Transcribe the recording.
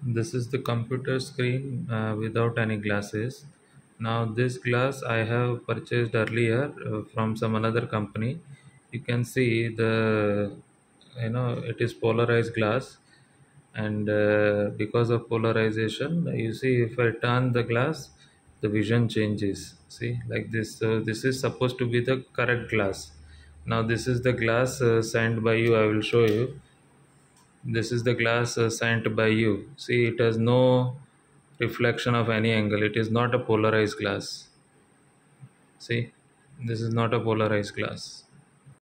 This is the computer screen without any glasses. Now this glass I have purchased earlier from some another company. You can see the, it is polarized glass, and because of polarization, you see, if I turn the glass, the vision changes, see, like this. So this is supposed to be the correct glass. Now this is the glass sent by you. I will show you. This is the glass sent by you. See, it has no reflection of any angle. It is not a polarized glass. See, this is not a polarized glass.